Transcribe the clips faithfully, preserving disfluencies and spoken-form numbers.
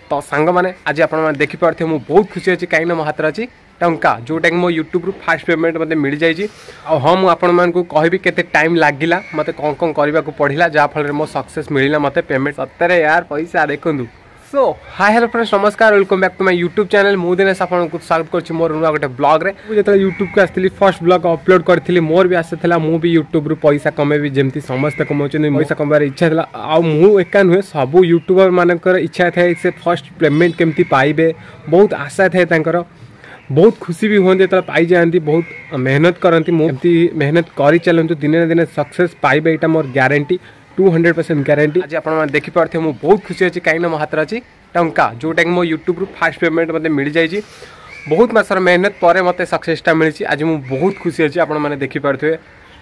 तो सांग मैंने आज आप देखिपे मुझे बहुत खुशी अच्छी कहीं मो हाथ अच्छी टंका जोटा कि मो यूट्यूब फास्ट पेमेंट मत मिल जाइए। हाँ मुझे कहबी केते टाइम लगिला मत कौन कौन करने को पड़ा जहाँफल मो सक्सेस मिलला मत पेमेंट सतरे यार पैसा देखूँ। सो हाय हेलो फ्रेंड्स नमस्कार welcome back to my YouTube channel मु दिनेश आपको स्वागत कर मोर नुआ गोटे ब्लॉग रे जो यूट्यूब को आसती फर्स्ट ब्लॉग अपलोड करी मोर भी आसाला मु भी यूट्यूब रू पैसा कमेबी जमी समस्त कमाऊँ पैसा कमार इच्छा था आउ एका नुहे सब यूट्यूबर मानकर इच्छा थाए से फर्स्ट पेमेंट केमती पाइबे बहुत आशा थाए बहुत खुशी भी हमें जो पाई जाती बहुत मेहनत करती मुझे मेहनत कर चलतु दिने दिने सक्सेस पाइबे यहाँ मोर guarantee two hundred percent guarantee. आज आप देखिपे मुझे बहुत खुशी अच्छी कहीं मो हाथ अच्छी टंका जोटा कि मो यूट्यूब फास्ट पेमेंट मत मिल जाइए। बहुत मासर मेहनत पर मत सक्सेसटा मिली आज मुझे बहुत खुशी अच्छी आपने देखिपे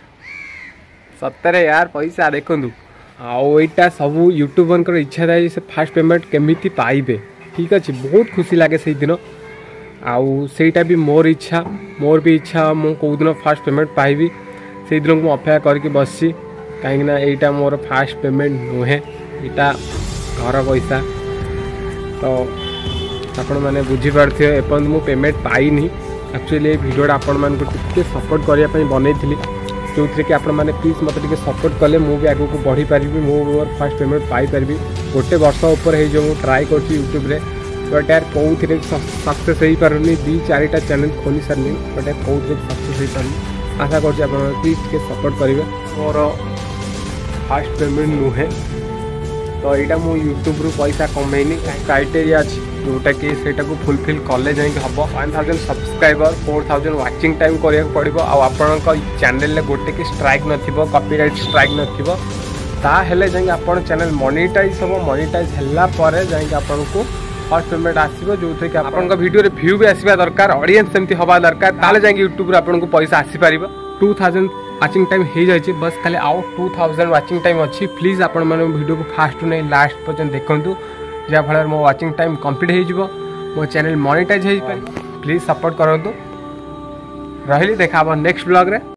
सतरे यार पैसा देखूँ आईटा सब यूट्यूबर इच्छा थाए से फास्ट पेमेंट केमी पाइबे ठीक अच्छे बहुत खुशी लगे से दिन आउ सेटा भी मोर इच्छा मोर भी इच्छा मु कौ दिन फास्ट पेमेंट पाइबी से दिन को अपेक्षा करके बसी कहीं यहाँ मोर फास्ट पेमेंट नुहे यहाँ घर पैसा तो आपण मैंने बुझीपारे एपर्त मु पेमेंट पाइनी एक्चुअली भिडियोटा आपण मानक टिके सपोर्ट करने बनई जो थी कि आपण मैंने प्लीज मत टिके सपोर्ट कले मु भी आगू को बढ़ी पारि मोर फास्ट पेमेंट पाई पारि गोटे वर्ष उपर जो मुझे ट्राए कर यूट्यूब रे बट यार कौ थे सक्सेस हो पारुनी दी चारिटा चैनल खोली सारे बट यार कौ थे सक्सेस हो पारुनी आशा कर प्लीज टिके सपोर्ट करेंगे मोर फास्ट पेमेंट नुहे तो यहाँ मु यूट्यूब रू पैसा कमेनी क्राइटेरिया अच्छी जोटा कि सेटा को फुलफिल कले जाए हम one thousand subscriber four thousand watching time करा पड़ो आपण चैनल गोटे कि स्ट्राइक नथिबो कॉपीराइट स्ट्राइक नथिबो ताहेले जाए आपण चैनल मोनेटाइज हम मोनेटाइज हैला परे जाए आपण को फर्स्ट पेमेंट आसीबो जो थे कि आपण वीडियो रे व्यू भी आसीबा दरकार ऑडियंस सेमती हवा दरकार ताले जाए यूट्यूब रे आपण को पैसा आसी पारिबो। टू थाउजेंड वाचिंग टाइम हो जाए बस खाली आउ टू थाउजेंड वाचिंग टाइम अच्छी प्लीज आपण मैंने वीडियो को फास्ट नहीं लास्ट पर्यटन देखूँ जहाँफल मो वाचिंग टाइम कंप्लीट हो मो चैनल मोनेटाइज हो पारे प्लीज सपोर्ट करूँ रही देखा नेक्स्ट ब्लॉग रे।